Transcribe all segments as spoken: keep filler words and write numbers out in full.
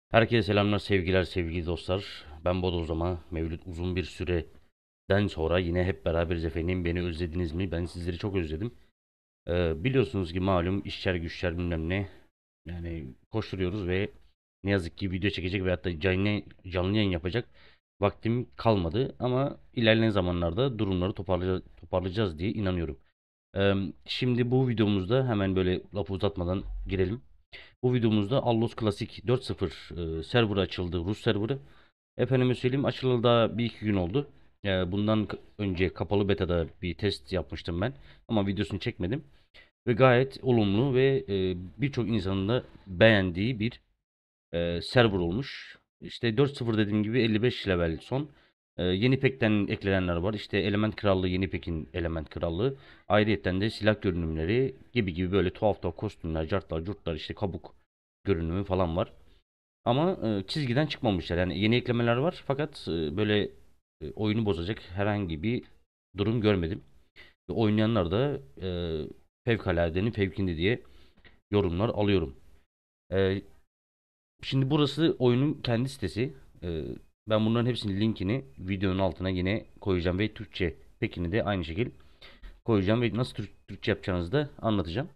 Herkese selamlar, sevgiler, sevgili dostlar. Ben Bodozlama. Mevlüt uzun bir süreden sonra yine hep beraberiz efendim. Beni özlediniz mi? Ben sizleri çok özledim. Ee, biliyorsunuz ki malum işler güçler bilmem ne. Yani koşturuyoruz ve ne yazık ki video çekecek veyahut da canlı, canlı yayın yapacak vaktim kalmadı. Ama ilerleyen zamanlarda durumları toparlayacağız, toparlayacağız diye inanıyorum. Ee, şimdi bu videomuzda hemen böyle lafı uzatmadan girelim. Bu videomuzda Allos Classic dört sıfır e, server açıldı. Rus serverı. Efendime söyleyeyim açılalı da bir iki gün oldu. E, bundan k- önce kapalı beta'da bir test yapmıştım ben. Ama videosunu çekmedim. Ve gayet olumlu ve e, birçok insanın da beğendiği bir e, server olmuş. İşte dört sıfır dediğim gibi elli beş level son. E, yeni pekten eklenenler var. İşte Element Krallığı, yeni pekin Element Krallığı. Ayrıyeten de silah görünümleri gibi gibi böyle tuhaf tuhaf kostümler, cartlar, curtlar, işte kabuk görünümü falan var. Ama e, çizgiden çıkmamışlar. Yani yeni eklemeler var fakat e, böyle e, oyunu bozacak herhangi bir durum görmedim. Ve oynayanlar da e, fevkaladenin fevkinde diye yorumlar alıyorum. E, Şimdi burası oyunun kendi sitesi. E, ben bunların hepsinin linkini videonun altına yine koyacağım ve Türkçe pekini de aynı şekilde koyacağım ve nasıl Türk, Türkçe yapacağınızı da anlatacağım.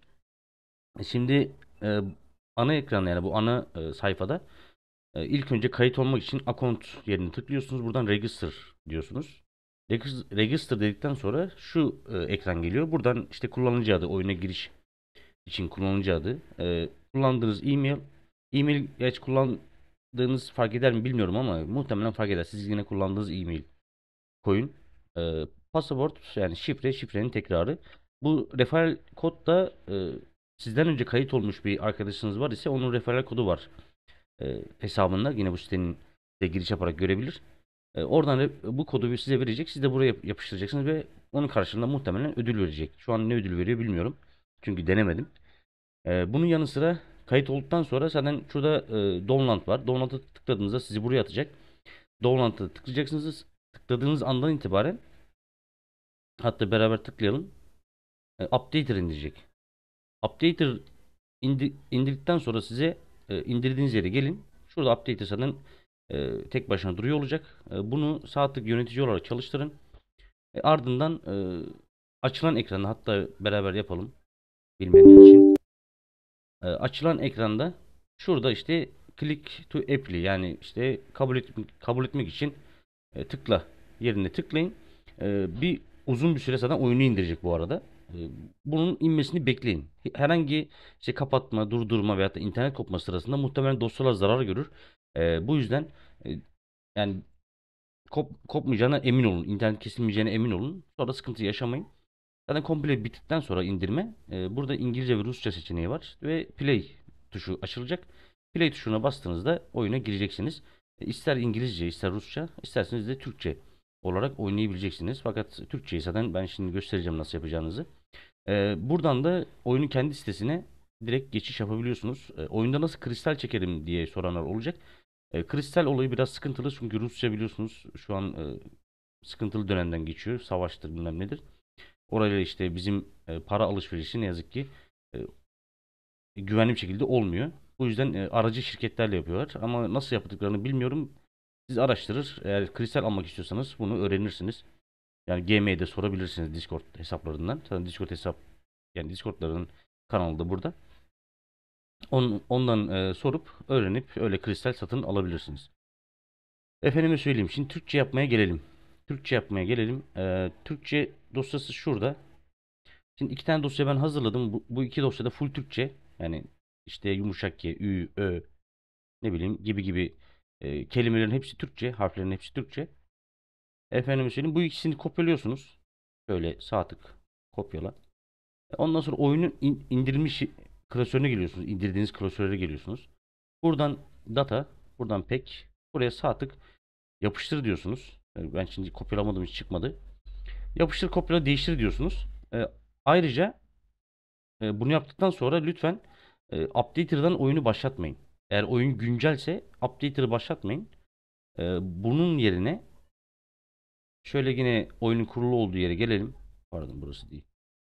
E, Şimdi e, ana ekran yani bu ana e, sayfada E, ilk önce kayıt olmak için account yerini tıklıyorsunuz. Buradan register diyorsunuz. Regis- Register dedikten sonra şu e, ekran geliyor. Buradan işte kullanıcı adı, oyuna giriş için kullanıcı adı, e, kullandığınız e-mail, e-mail geç kullandığınız fark eder mi bilmiyorum ama muhtemelen fark eder. Siz yine kullandığınız e-mail koyun. E, Pasaport yani şifre, şifrenin tekrarı. Bu referral kod da e, sizden önce kayıt olmuş bir arkadaşınız var ise onun referral kodu var e, hesabında yine bu sitenin de giriş yaparak görebilir. E, oradan re- bu kodu size verecek. Siz de buraya yap- yapıştıracaksınız ve onun karşılığında muhtemelen ödül verecek. Şu an ne ödül veriyor bilmiyorum. Çünkü denemedim. E, bunun yanı sıra kayıt olduktan sonra zaten şurada e, download var. Download'a tıkladığınızda sizi buraya atacak. Download'a tıklayacaksınız. Tıkladığınız andan itibaren hatta beraber tıklayalım. E, Updater indirecek. Updater indi, indirdikten sonra size e, indirdiğiniz yere gelin. Şurada update zaten e, tek başına duruyor olacak. E, bunu sağ tık yönetici olarak çalıştırın. E, ardından e, açılan ekranda hatta beraber yapalım bilmeyenler için. E, açılan ekranda şurada işte click to apply yani işte kabul etmek, kabul etmek için e, tıkla yerine tıklayın. E, bir uzun bir süre zaten oyunu indirecek bu arada. E, bunun inmesini bekleyin. Herhangi işte kapatma, durdurma veyahut da internet kopması sırasında muhtemelen dosyalar zarar görür. E, bu yüzden e, yani kop, kopmayacağına emin olun. İnternet kesilmeyeceğine emin olun. Sonra sıkıntı yaşamayın. Zaten komple bittikten sonra indirme. e, burada İngilizce ve Rusça seçeneği var ve play tuşu açılacak. Play tuşuna bastığınızda oyuna gireceksiniz. E, ister İngilizce, ister Rusça, isterseniz de Türkçe olarak oynayabileceksiniz. Fakat Türkçeyi zaten ben şimdi göstereceğim nasıl yapacağınızı. E, buradan da oyunun kendi sitesine direkt geçiş yapabiliyorsunuz. E, oyunda nasıl kristal çekerim diye soranlar olacak. E, kristal olayı biraz sıkıntılı çünkü Rusça biliyorsunuz şu an e, sıkıntılı dönemden geçiyor. Savaştır bilmem nedir. Orayla işte bizim e, para alışverişi ne yazık ki e, güvenli bir şekilde olmuyor. Bu yüzden e, aracı şirketlerle yapıyorlar. Ama nasıl yaptıklarını bilmiyorum. Siz araştırır. Eğer kristal almak istiyorsanız bunu öğrenirsiniz. Yani G M'de sorabilirsiniz Discord hesaplarından. Zaten Discord hesap yani Discord'ların kanalı da burada. On, ondan e, sorup öğrenip öyle kristal satın alabilirsiniz. Efendime söyleyeyim. Şimdi Türkçe yapmaya gelelim. Türkçe yapmaya gelelim. E, Türkçe dosyası şurada. Şimdi iki tane dosya ben hazırladım. Bu, bu iki dosyada full Türkçe. Yani işte yumuşak G, Ü, Ö, ne bileyim gibi gibi e, kelimelerin hepsi Türkçe. Harflerin hepsi Türkçe. Efendim söyleyeyim. Bu ikisini kopyalıyorsunuz. Şöyle sağ tık kopyala. Ondan sonra oyunun in- indirilmiş klasörüne geliyorsunuz. İndirdiğiniz klasöre geliyorsunuz. Buradan data, buradan pek, buraya sağ tık yapıştır diyorsunuz. Yani ben şimdi kopyalamadım hiç çıkmadı. Yapıştır, kopyala, değiştir diyorsunuz. E, ayrıca E, bunu yaptıktan sonra lütfen e, updater'dan oyunu başlatmayın. Eğer oyun güncelse updater'ı başlatmayın. E, bunun yerine şöyle yine oyunun kurulu olduğu yere gelelim. Pardon burası değil.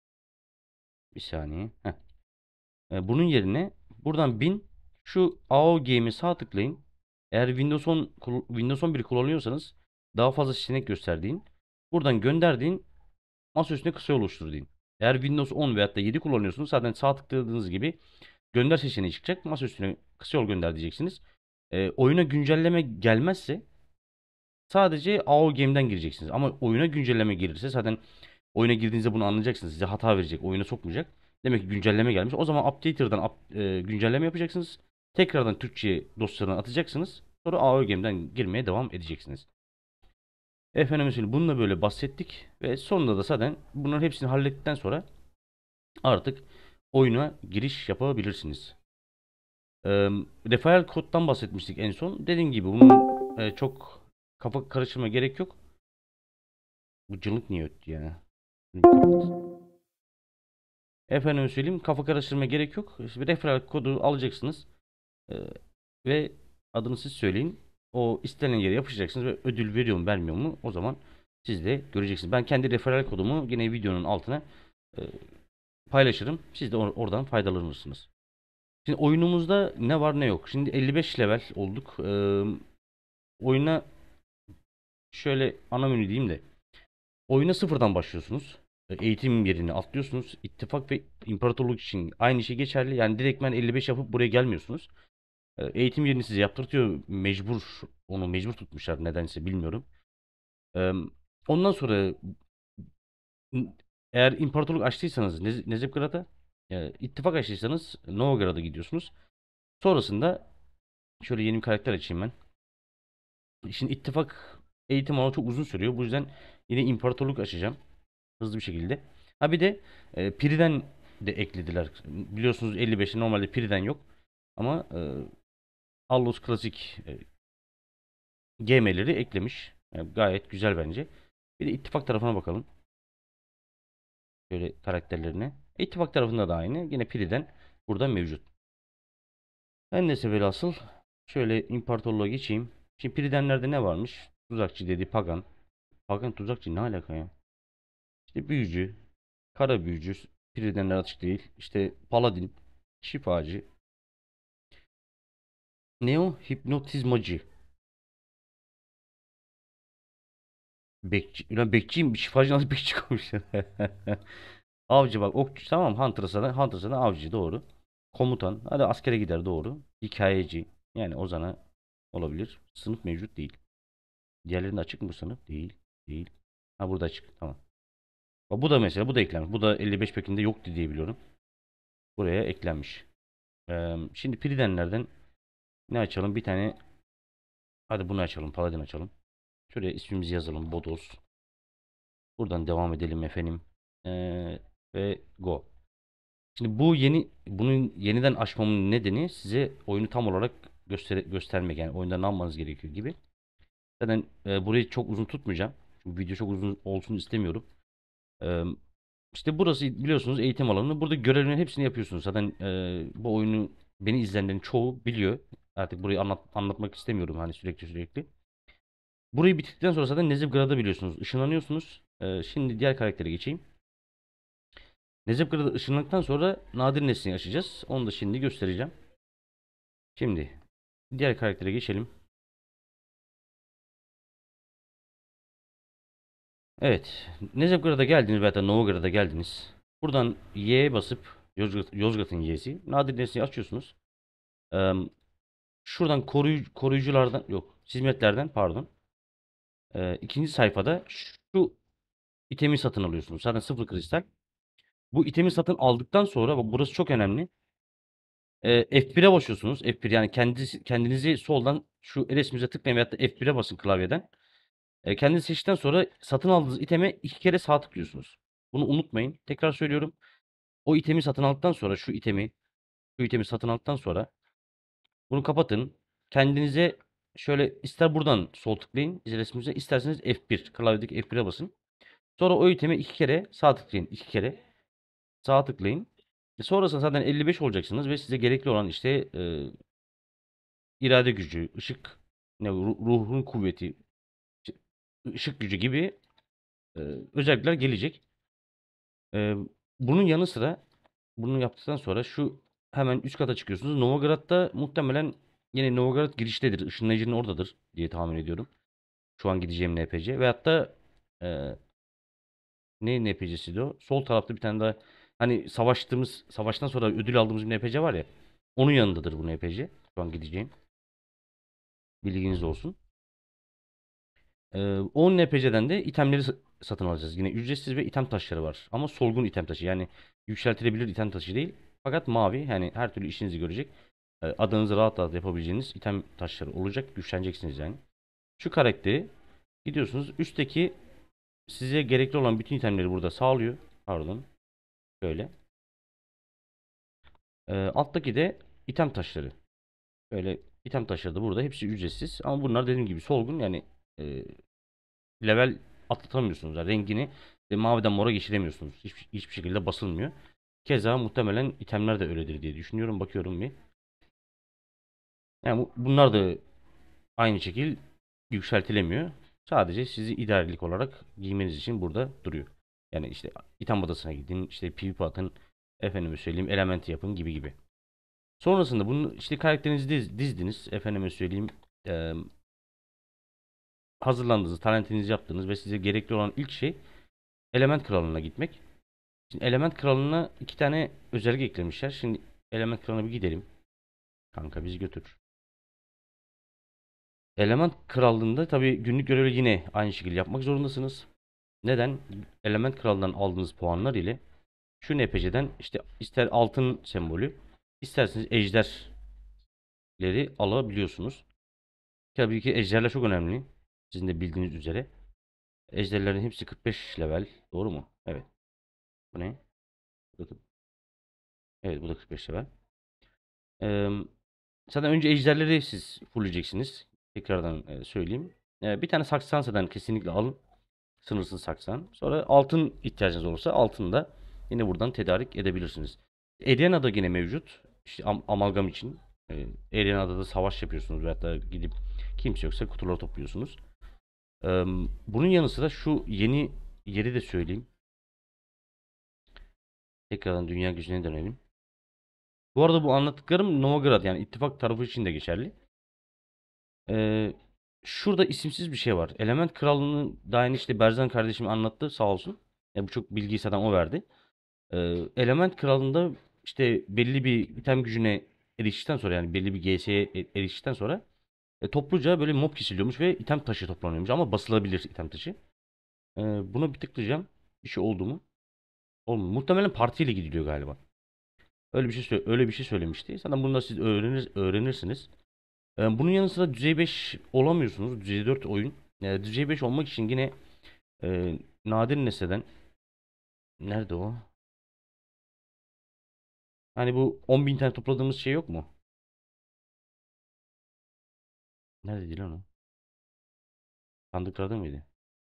Bir saniye. Heh. E, bunun yerine buradan bin şu A O Game'i sağ tıklayın. Eğer Windows on kul- Windows on bir kullanıyorsanız daha fazla seçenek gösterdiğin, buradan gönderdiğin masa üstüne kısa yol oluştur deyin. Eğer Windows on veyahut da yedi kullanıyorsunuz zaten sağ tıkladığınız gibi gönder seçeneği çıkacak. Masa üstüne kısa yol gönder diyeceksiniz. Ee, oyuna güncelleme gelmezse sadece A O Game'den gireceksiniz. Ama oyuna güncelleme gelirse zaten oyuna girdiğinizde bunu anlayacaksınız. Size hata verecek, oyuna sokmayacak. Demek ki güncelleme gelmiş. O zaman Updater'dan up- e, güncelleme yapacaksınız. Tekrardan Türkçe dosyalarını atacaksınız. Sonra A O Game'den girmeye devam edeceksiniz. Efendim söyleyeyim bununla böyle bahsettik. Ve sonunda da zaten bunların hepsini hallettikten sonra artık oyuna giriş yapabilirsiniz. Ee, Referral koddan bahsetmiştik en son. Dediğim gibi bunun e, çok kafa karıştırma gerek yok. Bu cılık niye öttü ya? Şunu bir kapat. Efendim söyleyeyim kafa karıştırma gerek yok. İşte bir referral kodu alacaksınız. Ee, ve adını siz söyleyin. O istenen yere yapışacaksınız ve ödül veriyor mu vermiyor mu o zaman siz de göreceksiniz. Ben kendi referral kodumu yine videonun altına e, paylaşırım. Siz de or- oradan faydalanırsınız. Şimdi oyunumuzda ne var ne yok. Şimdi elli beş level olduk. Ee, oyuna şöyle ana menü diyeyim de. Oyuna sıfırdan başlıyorsunuz. E, Eğitim yerini atlıyorsunuz. İttifak ve imparatorluk için aynı şey geçerli. Yani direktmen elli beş yapıp buraya gelmiyorsunuz. E, Eğitim yerini size yaptırtıyor. Mecbur. Onu mecbur tutmuşlar nedense bilmiyorum. E, Ondan sonra eğer imparatorluk açtıysanız Nez Nezepgrad'a, e, ittifak açtıysanız Novograd'a gidiyorsunuz. Sonrasında şöyle yeni bir karakter açayım ben. Şimdi ittifak eğitim alanı çok uzun sürüyor. Bu yüzden yine imparatorluk açacağım. Hızlı bir şekilde. Ha bir de e, Piri'den de eklediler. Biliyorsunuz elli beşte normalde Piri'den yok. Ama e, Allos Klasik e, G M'leri eklemiş. Yani gayet güzel bence. Bir de ittifak tarafına bakalım. Şöyle karakterlerine. İttifak tarafında da aynı. Yine Piri'den burada mevcut. Her neyse velhasıl şöyle imparatorluğa geçeyim. Şimdi Piri'denlerde ne varmış? Tuzakçı dedi Pagan. Pagan tuzakçı ne alaka ya? İşte büyücü, kara büyücü, Piri'denler açık değil. İşte paladin, şifacı, neo hipnotizmacı, bekçi. Ulan bekçiyim, şifacı nasıl bekçi koymuşlar? Avcı bak, okçu tamam, Hunter'sa da, Hunter'sa da avcı doğru. Komutan, hadi askere gider doğru. Hikayeci, yani Ozan'a olabilir. Sınıf mevcut değil. Diğerlerinde açık mı bu sınıf? Değil, değil. Ha burada açık, tamam. Bak, bu da mesela, bu da eklenmiş. Bu da elli beş pekinde yoktu diye biliyorum. Buraya eklenmiş. Ee, şimdi Pridenlerden ne açalım? Bir tane, hadi bunu açalım, Paladin açalım. Şuraya ismimizi yazalım, Bodos. Buradan devam edelim efendim. Ee, ve go. Şimdi bu yeni bunun yeniden açmamın nedeni size oyunu tam olarak göster göstermek, yani oyunda ne yapmanız gerekiyor gibi. Zaten e, burayı çok uzun tutmayacağım. Çünkü video çok uzun olsun istemiyorum. Ee, işte burası biliyorsunuz eğitim alanı. Burada görevlerin hepsini yapıyorsunuz. Zaten e, bu oyunu beni izleyenlerin çoğu biliyor. Artık burayı anlat, anlatmak istemiyorum hani sürekli sürekli. Burayı bitirdikten sonra zaten Nezivgrad'ı biliyorsunuz. Işınlanıyorsunuz. Ee, şimdi diğer karaktere geçeyim. Nezivgrad'a ışınlandıktan sonra nadir nesneyi açacağız. Onu da şimdi göstereceğim. Şimdi diğer karaktere geçelim. Evet. Nezivgrad'a geldiniz veya da Novograd'a geldiniz. Buradan Y'ye basıp Yozgat, Yozgat'ın Y'si. Nadir nesneyi açıyorsunuz. Ee, Şuradan koruyucu, koruyuculardan yok. Hizmetlerden pardon. Ee, ikinci sayfada şu itemi satın alıyorsunuz. Zaten sıfır kristal. Bu itemi satın aldıktan sonra bak burası çok önemli. Ee, F bire basıyorsunuz. F bir yani kendisi, kendinizi soldan şu el resminize tıklayın veyahut da F bire basın klavyeden. Ee, kendinizi seçtikten sonra satın aldığınız iteme iki kere sağ tıklıyorsunuz. Bunu unutmayın. Tekrar söylüyorum. O itemi satın aldıktan sonra şu itemi şu itemi satın aldıktan sonra bunu kapatın. Kendinize şöyle ister buradan sol tıklayın el resminize, isterseniz F bir klavyedeki F bire basın. Sonra o iteme iki kere sağ tıklayın. iki kere sağ tıklayın. E sonrasında zaten elli beş olacaksınız ve size gerekli olan işte e, irade gücü, ışık, ne ru- ruhun kuvveti, ışık gücü gibi e, özellikler gelecek. E, Bunun yanı sıra bunu yaptıktan sonra şu hemen üst kata çıkıyorsunuz. Novograd'da muhtemelen Yine Novgorod giriştedir. Işınlayıcının oradadır diye tahmin ediyorum. Şu an gideceğim N P C. Ve hatta e, ne N P C'siydi o? Sol tarafta bir tane daha, hani savaştığımız, savaştan sonra ödül aldığımız bir N P C var ya. Onun yanındadır bu N P C. Şu an gideceğim. Bilginiz olsun. Ee, o N P C'den de itemleri sa- satın alacağız. Yine ücretsiz ve item taşları var. Ama solgun item taşı. Yani yükseltilebilir item taşı değil. Fakat mavi. Yani her türlü işinizi görecek. Ee, adınızı rahat rahat yapabileceğiniz item taşları olacak. Güçleneceksiniz yani. Şu karakteri gidiyorsunuz. Üstteki size gerekli olan bütün itemleri burada sağlıyor. Pardon. Şöyle. Ee, alttaki de item taşları. Böyle item taşları da burada. Hepsi ücretsiz. Ama bunlar dediğim gibi solgun. Yani e, level atlatamıyorsunuz. Yani rengini e, maviden mora geçiremiyorsunuz. Hiçbir, hiçbir şekilde basılmıyor. Keza muhtemelen itemler de öyledir diye düşünüyorum. Bakıyorum bir. Yani bu- bunlar da aynı şekil yükseltilemiyor. Sadece sizi idarelik olarak giymeniz için burada duruyor. Yani işte item adasına gidin, işte PvP atın, efendime söyleyeyim elementi yapın gibi gibi. Sonrasında bunu işte karakterinizi diz- dizdiniz. Efendime söyleyeyim e, hazırlandınız, talentinizi yaptınız ve size gerekli olan ilk şey Element Kralı'na gitmek. Şimdi Element Kralı'na iki tane özellik eklemişler. Şimdi Element Kralı'na bir gidelim. Kanka bizi götür. Element Krallığı'nda tabii günlük görevi yine aynı şekilde yapmak zorundasınız. Neden? Element Kralı'ndan aldığınız puanlar ile şu N P C'den işte ister altın sembolü, isterseniz ejderleri alabiliyorsunuz. Tabii ki ejderler çok önemli. Sizin de bildiğiniz üzere. Ejderlerin hepsi kırk beş level. Doğru mu? Evet. Bu ne? Evet, bu da kırk beş level. Ee, Zaten önce ejderleri siz fulleyeceksiniz. Tekrardan e, söyleyeyim. E, bir tane saksansadan kesinlikle alın. Sınırsız saksan. Sonra altın ihtiyacınız olursa altını da yine buradan tedarik edebilirsiniz. Erena'da yine mevcut. İşte am- amalgam için. E, Erena'da da savaş yapıyorsunuz veyahut da gidip kimse yoksa kutuları topluyorsunuz. E, Bunun yanı sıra şu yeni yeri de söyleyeyim. Tekrardan dünya gücüne dönelim. Bu arada bu anlattıklarım Novigrad yani ittifak tarafı için de geçerli. Ee, Şurada isimsiz bir şey var. Element Krallığı'nın daha yeni işte Berzan kardeşim anlattı sağ olsun. Ya bu çok bilgiyi zaten o verdi. Ee, Element Krallığı'nda işte belli bir item gücüne eriştikten sonra yani belli bir G S'ye e- eriştikten sonra e, topluca böyle mob kesiliyormuş ve item taşı toplanıyormuş ama basılabilir item taşı. Ee, Buna bir tıklayacağım. Bir şey oldu mu? Olmuyor. Muhtemelen partiyle gidiliyor galiba. Öyle bir şey sö- öyle bir şey söylemişti. Zaten bunu da siz öğrenir öğrenirsiniz. Ee, bunun yanı sıra düzey beş olamıyorsunuz. Düzey dört oyun. Ee, düzey beş olmak için yine e, nadir nesneden nerede o? Hani bu on bin tane topladığımız şey yok mu? Neredeydi lan o? Sandıklarda mıydı?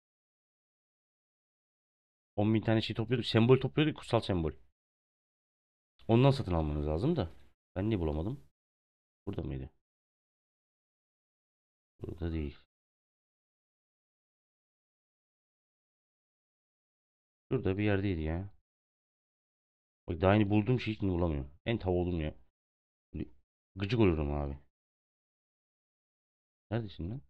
on bin tane şey topluyorduk. Sembol topluyorduk. Kutsal sembol. Ondan satın almanız lazım da. Ben niye bulamadım? Burada mıydı? Burada değil. Şurada bir yerdeydi ya. Bak daha yeni bulduğum şeyi şimdi bulamıyorum. En tav oldum ya. Gıcık oluyorum abi. Neredesin lan?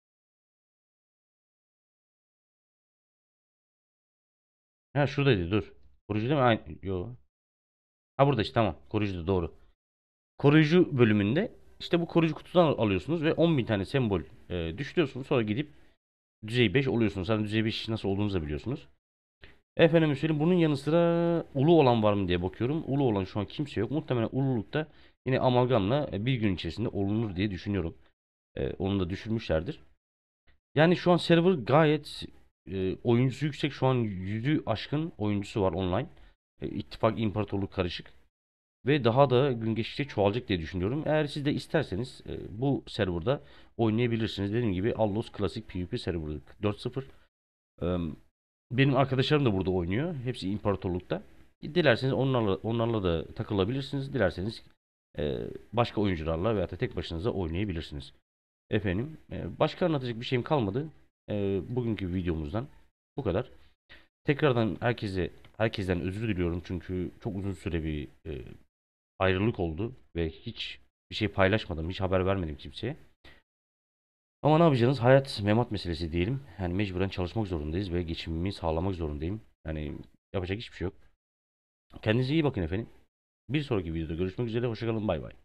Ha şuradaydı dur. Koruyucu değil mi? Aynı. Yo. Ha burada işte tamam. Koruyucu doğru. Koruyucu bölümünde işte bu koruyucu kutudan alıyorsunuz ve on bin tane sembol e, düşürüyorsunuz. Sonra gidip düzey beş oluyorsunuz. Zaten düzey beş nasıl olduğunuzu da biliyorsunuz. Efendim söyleyeyim bunun yanı sıra ulu olan var mı diye bakıyorum. Ulu olan şu an kimse yok. Muhtemelen ululukta yine amalgamla e, bir gün içerisinde olunur diye düşünüyorum. E, onu da düşürmüşlerdir. Yani şu an server gayet e, oyuncusu yüksek. Şu an yüzü aşkın oyuncusu var online. E, İttifak, imparatorluk karışık. Ve daha da gün geçtikçe çoğalacak diye düşünüyorum. Eğer siz de isterseniz e, bu serverda oynayabilirsiniz. Dediğim gibi Allos Klasik PvP server dört nokta sıfır. E, Benim arkadaşlarım da burada oynuyor. Hepsi imparatorlukta. Dilerseniz onlarla onlarla da takılabilirsiniz. Dilerseniz e, başka oyuncularla veya da tek başınıza oynayabilirsiniz. Efendim, e, başka anlatacak bir şeyim kalmadı. E, bugünkü videomuzdan bu kadar. Tekrardan herkese herkesten özür diliyorum çünkü çok uzun süre bir e, ayrılık oldu ve hiç bir şey paylaşmadım. Hiç haber vermedim kimseye. Ama ne yapacağız? Hayat memat meselesi diyelim. Yani mecburen çalışmak zorundayız ve geçimimi sağlamak zorundayım. Yani yapacak hiçbir şey yok. Kendinize iyi bakın efendim. Bir sonraki videoda görüşmek üzere. Hoşçakalın. Bay bay.